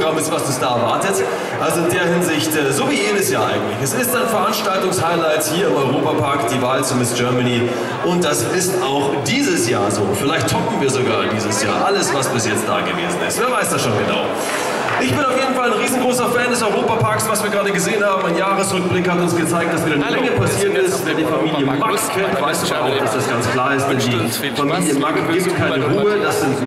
Programm ist, was das da erwartet. Also in der Hinsicht, so wie jedes Jahr eigentlich. Es ist ein Veranstaltungshighlights hier im Europapark, die Wahl zu Miss Germany. Und das ist auch dieses Jahr so. Vielleicht toppen wir sogar dieses Jahr alles, was bis jetzt da gewesen ist. Wer weiß das schon genau. Ich bin auf jeden Fall ein riesengroßer Fan des Europaparks, was wir gerade gesehen haben. Ein Jahresrückblick hat uns gezeigt, dass wieder eine Menge passiert ist. Wer die Familie Mack kennt, weiß doch auch, dass das ganz klar ist. Denn die Familie Mack gibt keine Ruhe. Das sind